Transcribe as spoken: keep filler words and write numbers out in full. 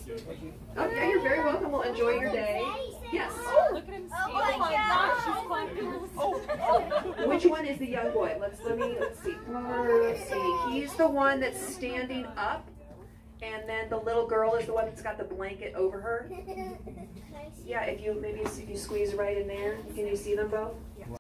Okay, you're very welcome. We'll enjoy your day. Yes. Oh, look at him. Oh my gosh, she's climbing. Oh. Which one is the young boy? Let's let me let's see. Let's see. He's the one that's standing up, and then the little girl is the one that's got the blanket over her. Yeah, if you maybe if you squeeze right in there, can you see them both?